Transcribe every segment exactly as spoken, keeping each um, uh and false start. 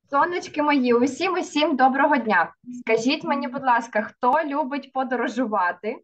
Сонечки мої, усім усім доброго дня. Скажіть мені, будь ласка, хто любить подорожувати?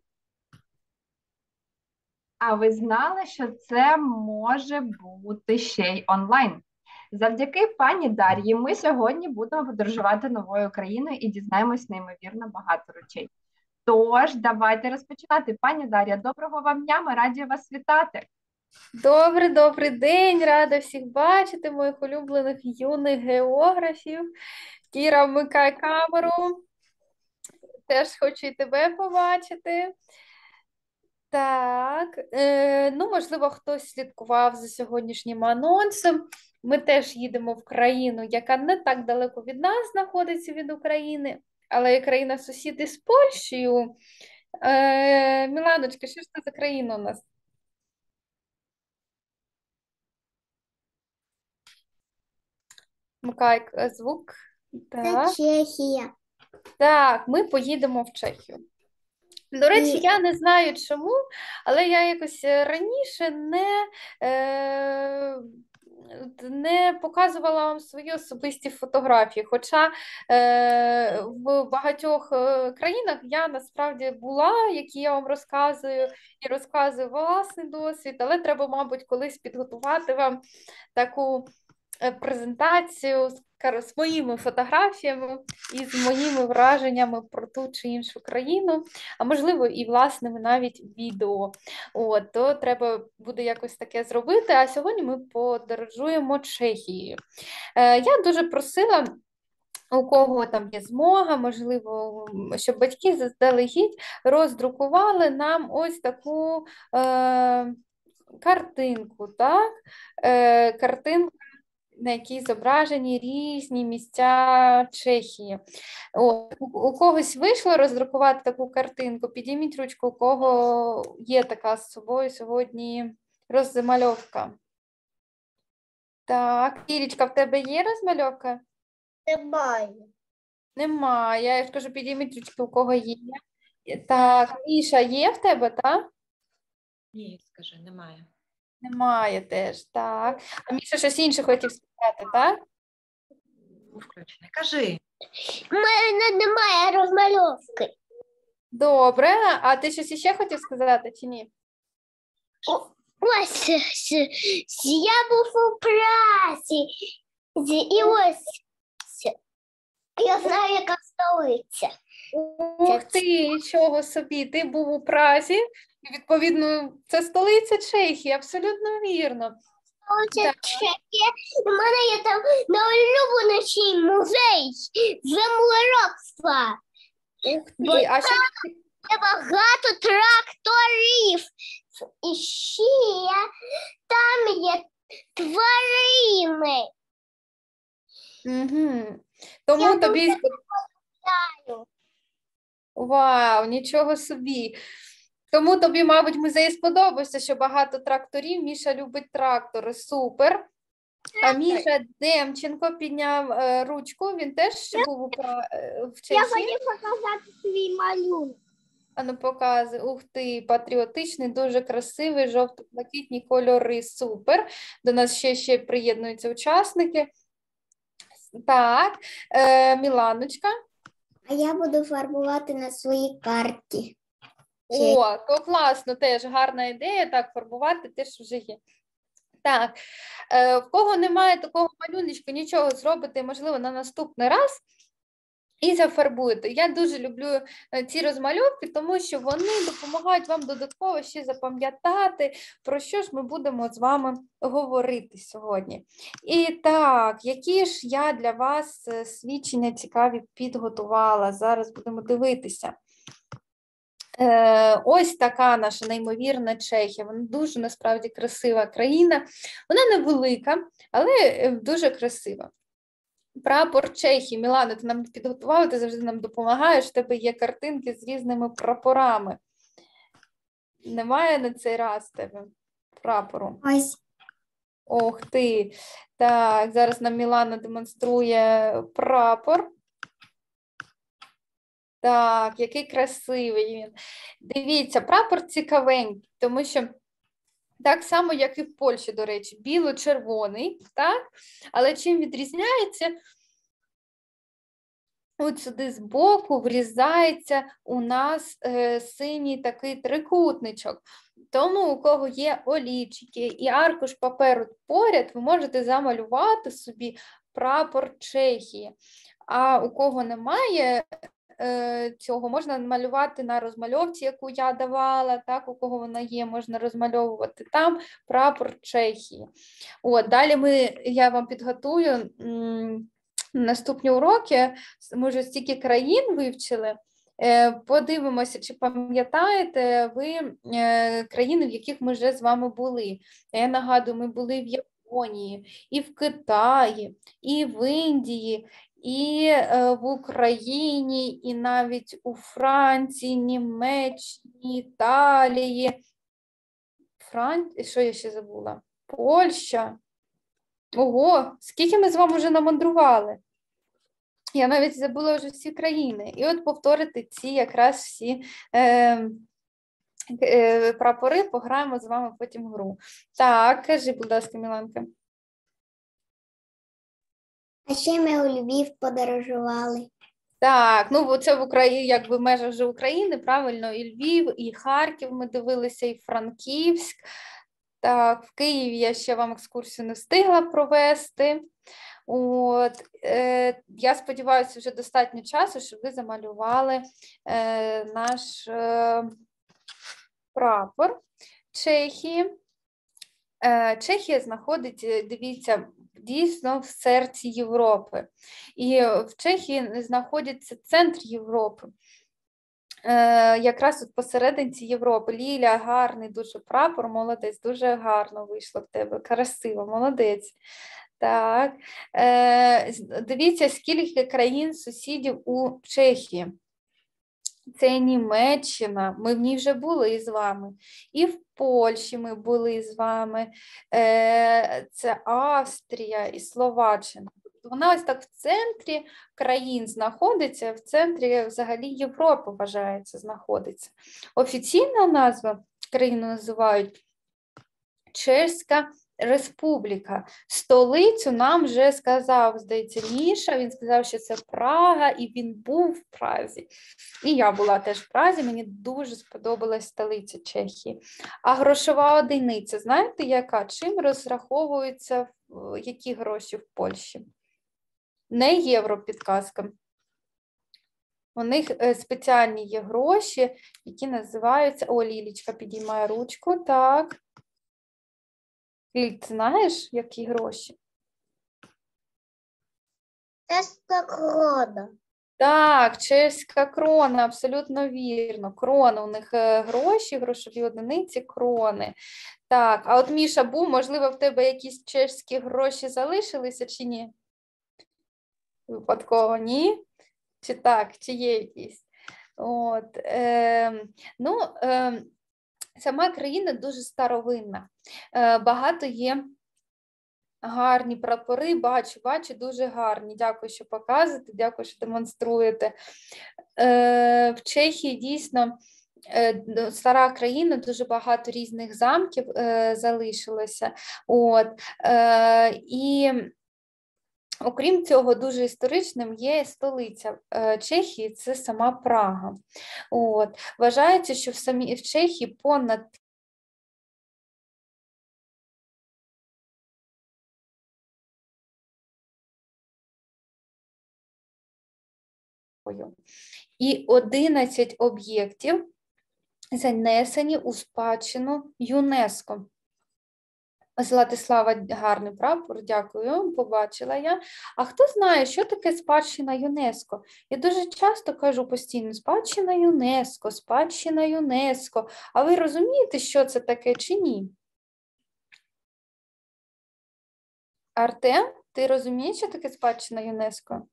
А ви знали, що це може бути ще й онлайн? Завдяки пані Дар'ї ми сьогодні будемо подорожувати новою країною і дізнаємось неймовірно багато речей. Тож, давайте розпочинати. Пані Дар'я, доброго вам дня, ми раді вас вітати. Добрий, добрий день, рада всіх бачити, моїх улюблених юних географів. Кіра, вмикай камеру. Теж хочу і тебе побачити. Так, е, ну, можливо, хтось слідкував за сьогоднішнім анонсом. Ми теж їдемо в країну, яка не так далеко від нас знаходиться від України, але є країна сусіди з Польщею. Е, Міланочка, що ж це за країна у нас? Вмикай е, звук. Це Так. Чехія. Так, ми поїдемо в Чехію. До речі, І я не знаю чому, але я якось е, раніше не, е, не показувала вам свої особисті фотографії. Хоча е, в багатьох е, країнах я насправді була, які я вам розказую, і розказую власний досвід, але треба, мабуть, колись підготувати вам таку е, презентацію з кар- з моїми фотографіями і з моїми враженнями про ту чи іншу країну, а можливо, і власними навіть відео. От, то треба буде якось таке зробити. А сьогодні ми подорожуємо Чехією. Е, я дуже просила. У кого там є змога, можливо, м, щоб батьки заздалегідь роздрукували нам ось таку е, картинку, так? Е, картинку, на якій зображені різні місця Чехії. О, у, у когось вийшло роздрукувати таку картинку, підійміть ручку, у кого є така з собою сьогодні розмальовка. Так, Кірічка, в тебе є розмальовка? немає. Немає. Я ж кажу, підійміть ручки, у кого є. Так, Міша, є в тебе, так? Ні, скажи, немає. Немає теж, так. А Міша щось інше хотів сказати, так? Був включений. Кажи. У мене немає розмальовки. Добре, а ти щось іще хотів сказати чи ні? Ось с- с- я був у прасі. З- І ось с- я знаю, яка столиця. Ух ти, нічого собі, ти був у Празі, і, відповідно, це столиця Чехії, абсолютно вірно. Столиця Так. Чехія. У мене є там найулюбленіший музей землеробства. Ух Бо ти, а що є багато тракторів. І ще там є тварини. Угу. Тому Я тобі дуже спод- знаю. Вау, нічого собі. Тому тобі, мабуть, музей сподобався, що багато тракторів. Міша любить трактори. Супер. А Міша Демченко підняв е, ручку, він теж був у Пра- е, в Я Чехії. хотів показати свій малюнок. А ну показуй. Ух ти, патріотичний, дуже красивий, жовто-блакитні кольори. Супер. До нас ще ще приєднуються учасники. Так, е, Міланочка. А я буду фарбувати на своїй карті. О, то класно, теж гарна ідея, так, фарбувати теж вже є. Так, е, в кого немає такого малюночка, нічого зробите, можливо, на наступний раз і зафарбуєте. Я дуже люблю е, ці розмальовки, тому що вони допомагають вам додатково ще запам'ятати, про що ж ми будемо з вами говорити сьогодні. І так, які ж я для вас е, свідчення цікаві підготувала. Зараз будемо дивитися. Е, Ось така наша неймовірна Чехія. Вона дуже насправді красива країна. Вона невелика, але е, дуже красива. Прапор Чехії. Мілана, ти нам підготувала, ти завжди нам допомагаєш. В тебе є картинки з різними прапорами. Немає на цей раз в тебе прапору? Ось. Ох ти. Так, зараз нам Мілана демонструє прапор. Так, який красивий він. Дивіться, прапор цікавенький, тому що так само, як і в Польщі, до речі, біло-червоний, так? Але чим відрізняється? от сюди збоку врізається у нас е, синій такий трикутничок. Тому у кого є олівчики і аркуш паперу поряд, ви можете замалювати собі прапор Чехії. А у кого немає е, цього, можна малювати на розмальовці, яку я давала, так, у кого вона є, можна розмальовувати там прапор Чехії. От, далі ми, я вам підготую м, наступні уроки, ми вже стільки країн вивчили. Подивимося, чи пам'ятаєте ви країни, в яких ми вже з вами були. Я нагадую, ми були в Японії, і в Китаї, і в Індії, і в Україні, і навіть у Франції, Німеччині, Італії, Фран... що я ще забула? Польща. Ого, скільки ми з вами вже намандрували? Я навіть забула вже всі країни. І от повторити ці якраз всі е, е, прапори, пограємо з вами потім в гру. Так, кажи, будь ласка, Міланка. А ще ми у Львів подорожували. Так, ну це в Україні, якби в межах вже України, правильно, і Львів, і Харків ми дивилися, і Франківськ. Так, в Києві я ще вам екскурсію не встигла провести. От, е, я сподіваюся, вже достатньо часу, щоб ви замалювали е, наш е, прапор Чехії. Е, Чехія знаходиться, дивіться, дійсно в серці Європи. І в Чехії знаходиться центр Європи. Е, якраз от посерединці Європи. Ліля, гарний дуже прапор, молодець, дуже гарно вийшло в тебе, красиво, молодець. Так, е, дивіться, скільки країн-сусідів у Чехії. Це Німеччина, ми в ній вже були з вами. І в Польщі ми були з вами. Е, це Австрія і Словаччина. Вона ось так в центрі країн знаходиться, в центрі взагалі Європи, вважається, знаходиться. Офіційна назва країни називають Чеська Республіка. Столицю нам вже сказав, здається, Міша, він сказав, що це Прага, і він був в Празі. І я була теж в Празі, мені дуже сподобалась столиця Чехії. А грошова одиниця, знаєте, яка? Чим розраховуються які гроші в Польщі? Не євро, підказка. У них спеціальні є гроші, які називаються... О, Лілічка підіймає ручку, так. Ліль, ти знаєш, які гроші? Чеська крона. Так, чеська крона, абсолютно вірно. Крона, у них гроші, грошові одиниці, крони. Так, а от Міша був, можливо, в тебе якісь чеські гроші залишилися чи ні? Випадково, ні? Чи так, чи є якісь? От, е, ну, е, сама країна дуже старовинна. Е, багато є гарні прапори, бачу, бачу, дуже гарні. Дякую, що показуєте, дякую, що демонструєте. Е, в Чехії дійсно е, стара країна, дуже багато різних замків е, залишилося. От, е, і окрім цього, дуже історичним є столиця Чехії, це сама Прага. От. Вважається, що в, самій, в Чехії понад і одинадцять об'єктів занесені у спадщину ЮНЕСКО. Златислава, гарний прапор, дякую, побачила я. А хто знає, що таке спадщина ЮНЕСКО? Я дуже часто кажу постійно, спадщина ЮНЕСКО, спадщина ЮНЕСКО. А ви розумієте, що це таке чи ні? Артем, ти розумієш, що таке спадщина ЮНЕСКО?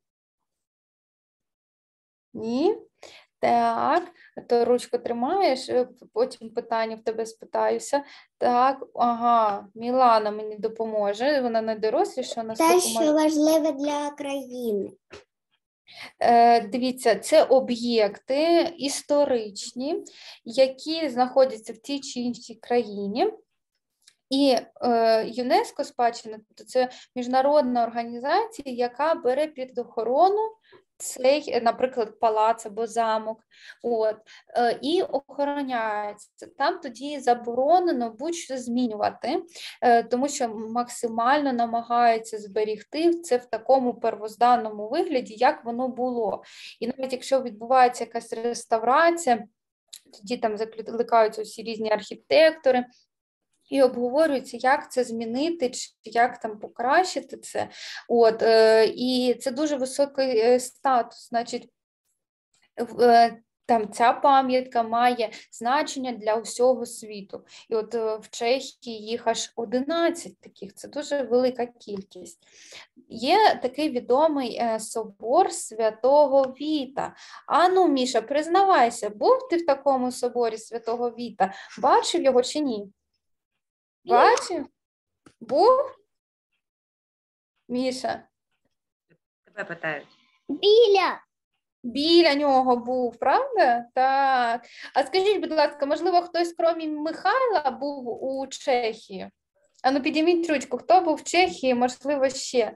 Ні? Так, то ручку тримаєш, потім питання в тебе спитаюся. Так, ага, Мілана мені допоможе, вона найдоросліша, вона Те, що важливе для країни. Е, дивіться, це об'єкти історичні, які знаходяться в тій чи іншій країні. І е, ЮНЕСКО спадщина, тобто це міжнародна організація, яка бере під охорону цей, наприклад, палац або замок, от, е, і охороняється. Там тоді заборонено будь-що змінювати, е, тому що максимально намагаються зберігти це в такому первозданному вигляді, як воно було. І навіть якщо відбувається якась реставрація, тоді там закликаються всі різні архітектори, і обговорюється, як це змінити, чи як там покращити це. От, е, і це дуже високий е, статус. Значить, в- е, там ця пам'ятка має значення для усього світу. І от е, в Чехії їх аж одинадцять таких, це дуже велика кількість. Є такий відомий е, собор Святого Віта. Ану, Міша, признавайся, був ти в такому соборі Святого Віта? Бачив його чи ні? Бачив? Був? Міша? Тебе питають. Біля. Біля нього був, правда? Так. А скажіть, будь ласка, можливо, хтось, крім Михайла, був у Чехії? А ну підійміть ручку, хто був в Чехії, можливо, ще?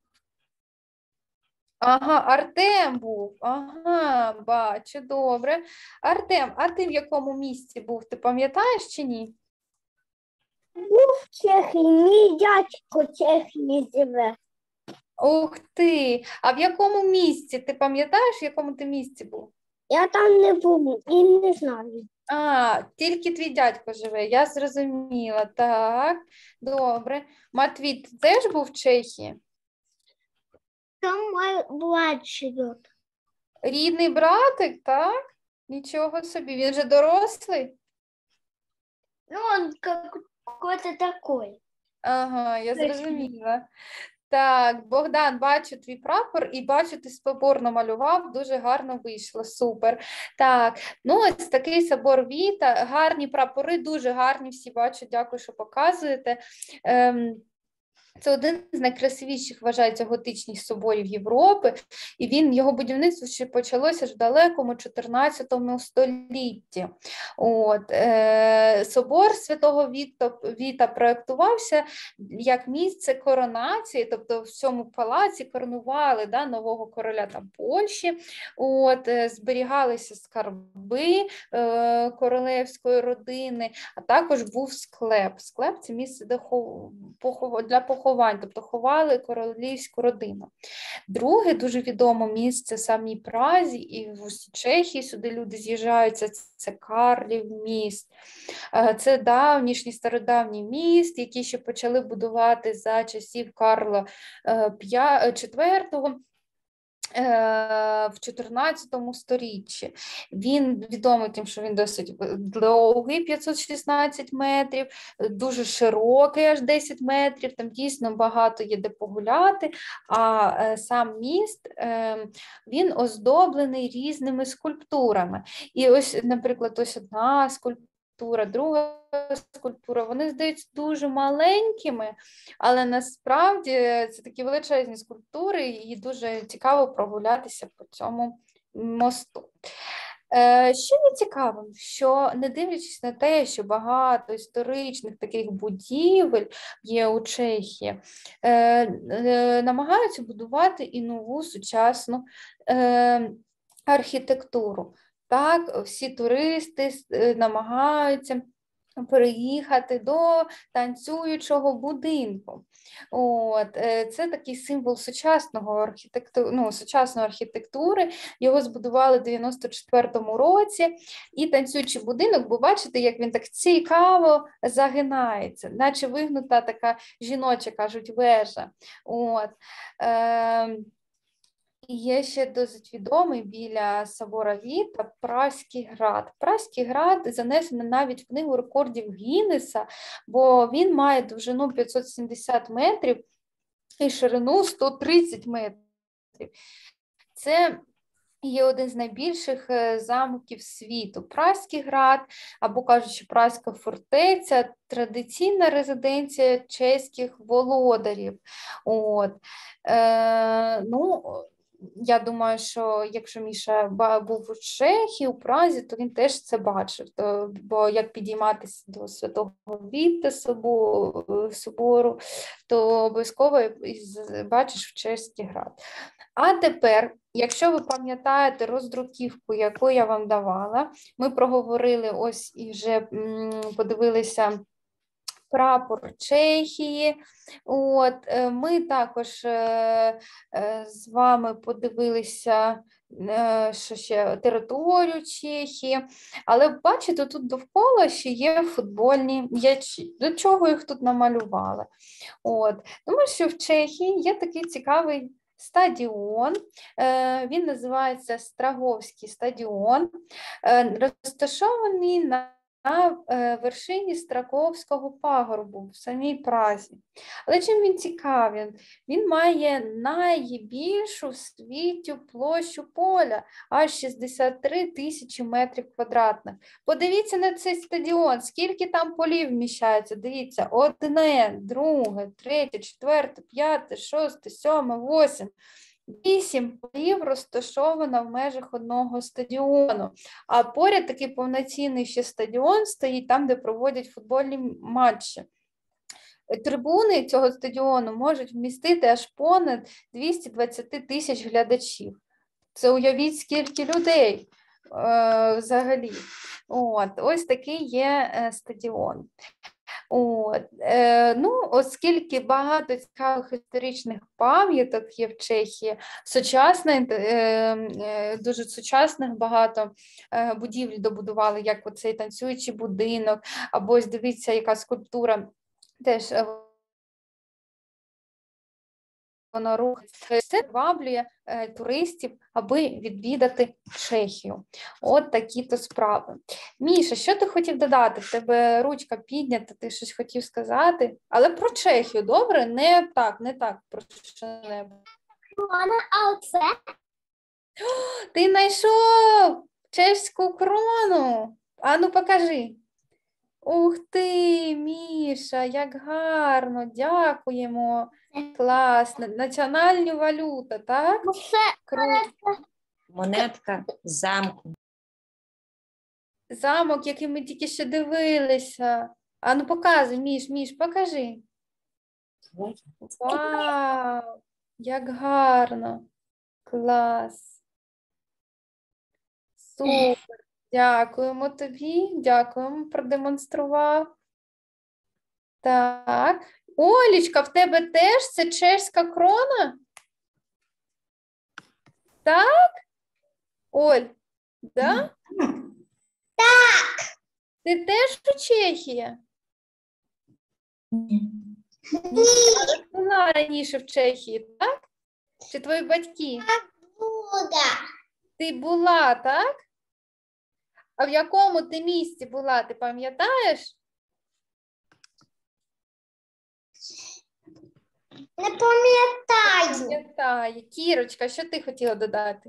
Ага, Артем був. Ага, бачу, добре. Артем, а ти в якому місці був? Ти пам'ятаєш чи ні? Був в Чехії, мій дядько в Чехії живе. Ух ти! А в якому місці? Ти пам'ятаєш, в якому ти місці був? Я там не був і не знаю. А, тільки твій дядько живе, я зрозуміла. Так, добре. Матвій, ти теж був в Чехії? Там мой брат живе. Рідний братик, так? Нічого собі, він вже дорослий? Ну, он как какой-то такой. Ага, я Точно. зрозуміла. Так, Богдан, бачу твій прапор і бачу, ти собор намалював, дуже гарно вийшло, супер. Так, ну ось такий собор Віта, гарні прапори, дуже гарні всі бачу, дякую, що показуєте. Ем, Це один з найкрасивіших, вважається, готичних соборів Європи, і він, його будівництво ще почалося ж в далекому чотирнадцятому столітті. От, е, собор Святого Віта, Віта проєктувався як місце коронації, тобто в цьому палаці коронували, да, нового короля там Польщі, от, е, зберігалися скарби е, королевської родини, а також був склеп. Склеп – це місце де хов... похов... для поховання. Тобто ховали королівську родину. Друге дуже відоме місце в самій Празі і в усій Чехії, сюди люди з'їжджаються, це Карлів міст. Це давнішній, стародавній міст, який ще почали будувати за часів Карла четвертого. В чотирнадцятому сторіччі. Він відомий тим, що він досить довгий, п'ятсот шістнадцять метрів, дуже широкий, аж десять метрів, там дійсно багато є де погуляти, а сам міст, він оздоблений різними скульптурами. І ось, наприклад, ось одна скульптура, друга скульптура, вони здаються дуже маленькими, але насправді це такі величезні скульптури, і дуже цікаво прогулятися по цьому мосту. Що є цікавим, що не дивлячись на те, що багато історичних таких будівель є у Чехії, намагаються будувати і нову сучасну архітектуру. Так, всі туристи намагаються переїхати до танцюючого будинку. От, це такий символ сучасного архітекту... ну, сучасної архітектури. Його збудували в дев'яносто четвертому році. І танцюючий будинок, бо бачите, як він так цікаво загинається, наче вигнута така жіноча, кажуть, вежа. От. Е... І є ще досить відомий біля собора Віта Празький град. Празький град занесено навіть в книгу рекордів Гіннеса, бо він має довжину п'ятсот сімдесят метрів і ширину сто тридцять метрів. Це є один з найбільших замків світу. Празький град, або кажучи, Празька фортеця – традиційна резиденція чеських володарів. От. Е, ну, я думаю, що якщо Міша був у Чехії, у Празі, то він теж це бачив. То, бо як підійматися до Святого Віта собору, то обов'язково бачиш в Чеський град. А тепер, якщо ви пам'ятаєте роздруківку, яку я вам давала, ми проговорили ось і вже подивилися прапор Чехії. От, ми також з вами подивилися, що ще територію Чехії, але бачите, тут довкола ще є футбольні м'ячі. До чого їх тут намалювали? От, тому що в Чехії є такий цікавий стадіон, він називається Страговський стадіон, розташований на на вершині Страковського пагорбу в самій Празі. Але чим він цікавий? Він має найбільшу в світі площу поля, аж шістдесят три тисячі метрів квадратних. Подивіться на цей стадіон, скільки там полів вміщається. Дивіться, одне, друге, третє, четверте, п'яте, шосте, сьоме, восьме. Вісім полів розташовано в межах одного стадіону, а поряд такий повноцінний ще стадіон стоїть там, де проводять футбольні матчі. Трибуни цього стадіону можуть вмістити аж понад двісті двадцять тисяч глядачів. Це уявіть, скільки людей е, взагалі. От, ось такий є е, стадіон. От, е, ну, оскільки багато цікавих історичних пам'яток є в Чехії, сучасних, е, е, дуже сучасних багато е, будівель добудували, як оцей танцюючий будинок, або ось дивіться, яка скульптура теж е, вона рухається. Це приваблює е, туристів, аби відвідати Чехію. От такі-то справи. Міша, що ти хотів додати? В тебе ручка піднята, ти щось хотів сказати? Але про Чехію, добре? Не так, не так, про що-небудь. А оце? Ти знайшов чеську крону. А ну покажи. Ух ти, Міша, як гарно, дякуємо. Класно. Національна валюта, так? Це Круто. Монетка з замку. Замок, який ми тільки що дивилися. А ну показуй, Міш, Міш, покажи. Вау, як гарно. Клас. Супер. Дякуємо тобі, дякуємо, продемонстрував. Так. Олічка, в тебе теж це чеська крона? Так? Оль, да? Так. Ти теж у Чехії? Ні. Ти була раніше в Чехії, так? Чи твої батьки? Буда. Ти була, так? А в якому ти місці була, ти пам'ятаєш? Не пам'ятаю. Пам'ятаю. Кірочка, що ти хотіла додати?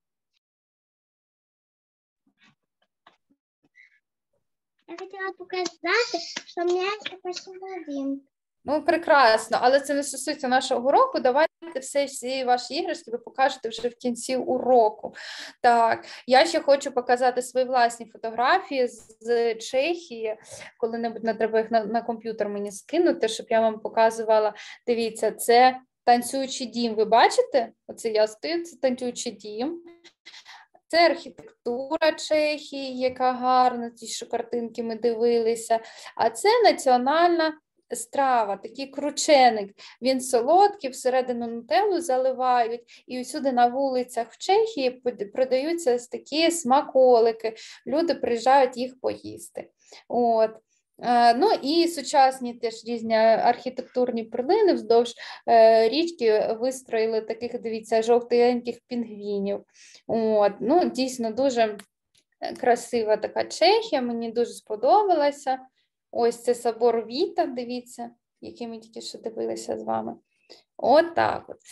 Я хотіла показати, що в мене посередині. Ну, прекрасно, але це не стосується нашого уроку. Давайте все, всі ваші іграшки ви покажете вже в кінці уроку. Так, я ще хочу показати свої власні фотографії з Чехії. Коли-небудь не треба їх на, на комп'ютер мені скинути, щоб я вам показувала. Дивіться, це танцюючий дім. Ви бачите? Оце я стою, це танцюючий дім. Це архітектура Чехії, яка гарна, ті, що картинки ми дивилися. А це національна страва, такий крученик. Він солодкий, всередину нутеллу заливають, і усюди на вулицях в Чехії продаються такі смаколики. Люди приїжджають їх поїсти. От. Ну і сучасні теж різні архітектурні перлини вздовж е, річки вистроїли таких, дивіться, жовтеньких пінгвінів. От. Ну, дійсно дуже красива така Чехія, мені дуже сподобалася. Ось це собор Віта, дивіться, який ми тільки що дивилися з вами. От так от.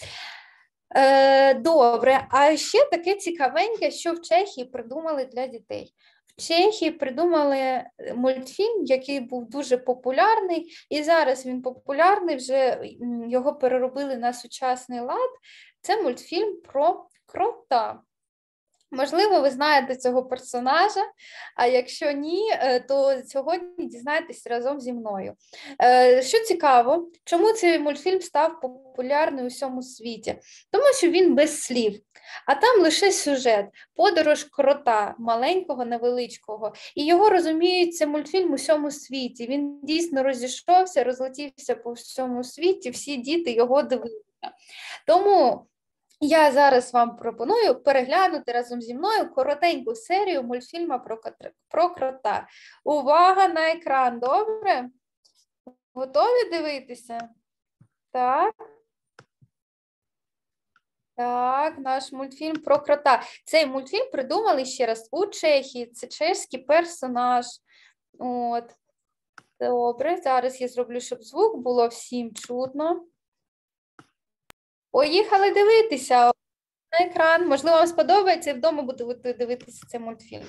Е, добре, а ще таке цікавеньке, що в Чехії придумали для дітей. В в Чехії придумали мультфільм, який був дуже популярний, і зараз він популярний, вже його переробили на сучасний лад. Це мультфільм про крота. Можливо, ви знаєте цього персонажа, а якщо ні, то сьогодні дізнаєтесь разом зі мною. Що цікаво, чому цей мультфільм став популярний у всьому світі? Тому що він без слів, а там лише сюжет, подорож крота, маленького, невеличкого. І його розуміють, це мультфільм у всьому світі. Він дійсно розійшовся, розлетівся по всьому світі, всі діти його дивилися. Тому я зараз вам пропоную переглянути разом зі мною коротеньку серію мультфільму про, про крота. Увага на екран, добре? Готові дивитися? Так. Так, наш мультфільм про крота. Цей мультфільм придумали ще раз у Чехії. Це чеський персонаж. От. Добре, зараз я зроблю, щоб звук було всім чутно. Поїхали дивитися на екран. Можливо, вам сподобається і вдома будете дивитися цей мультфільм.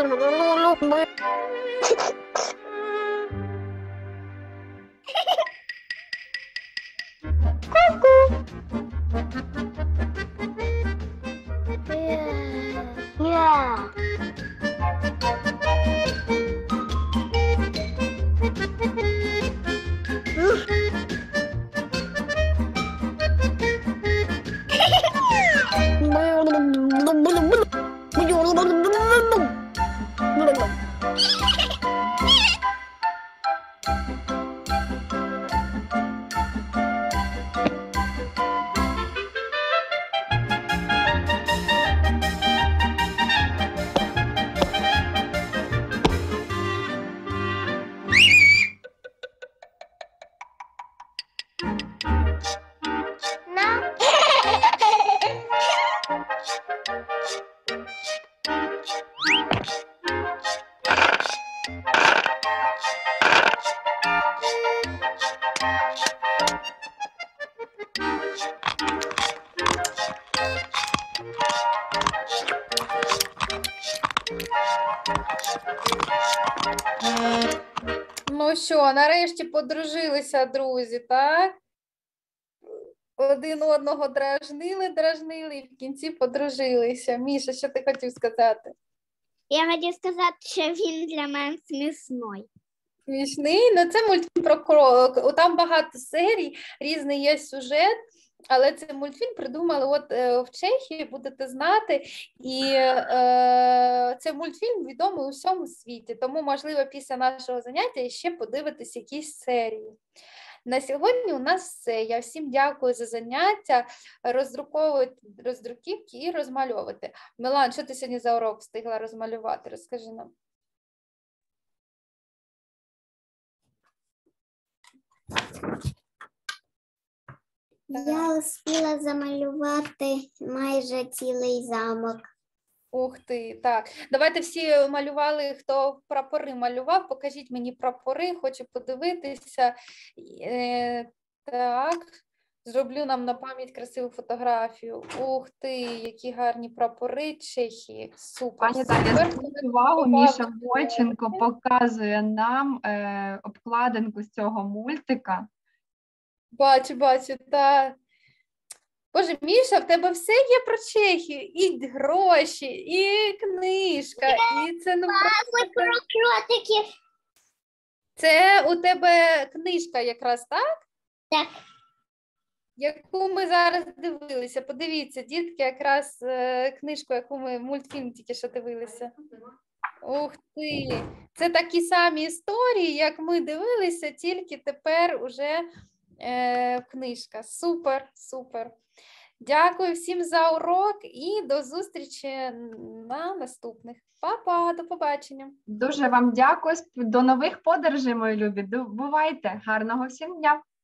Yeah. Ну що, нарешті подружилися друзі, так? Один одного дражнили, дражнили і в кінці подружилися. Міша, що ти хотів сказати? Я хотів сказати, що він для мене смішний. Смішний? Ну це мультфільм про крок. Там багато серій, різний є сюжет, але це мультфільм придумали от е, в Чехії, будете знати, і е, цей мультфільм відомий у всьому світі, тому, можливо, після нашого заняття ще подивитись якісь серії. На сьогодні у нас все. Я всім дякую за заняття, роздруковувати роздруківки і розмальовувати. Мілан, що ти сьогодні за урок встигла розмалювати? Розкажи нам. Я успіла замалювати майже цілий замок. Ух ти, так. Давайте всі малювали, хто прапори малював, покажіть мені прапори, хочу подивитися. Е, так, зроблю нам на пам'ять красиву фотографію. Ух ти, які гарні прапори Чехії. Супер. Пані Таня, супер. зверніть увагу, Міша Бойченко показує нам е, обкладинку з цього мультика. Бачу, бачу, так. Боже, Міша, в тебе все є про Чехію, і гроші, і книжка, і це ну просто... Про кротиків. Це у тебе книжка якраз, так? Так. Яку ми зараз дивилися. Подивіться, дітки, якраз е, книжку, яку ми мультфільм тільки що дивилися. Ух ти! Це такі самі історії, як ми дивилися, тільки тепер уже е, книжка. Супер, супер. Дякую всім за урок і до зустрічі на наступних. Па-па, до побачення. Дуже вам дякую. До нових подорожей, мої любі. Бувайте. Гарного всім дня.